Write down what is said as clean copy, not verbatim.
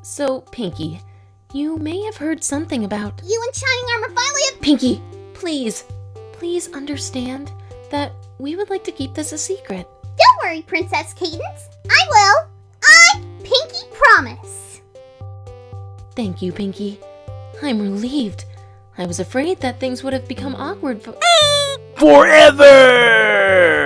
So, Pinky, you may have heard something about... You and Shining Armor finally have... Pinky, please understand that we would like to keep this a secret. Don't worry, Princess Cadence. I will. I, Pinky, promise. Thank you, Pinky. I'm relieved. I was afraid that things would have become awkward Forever!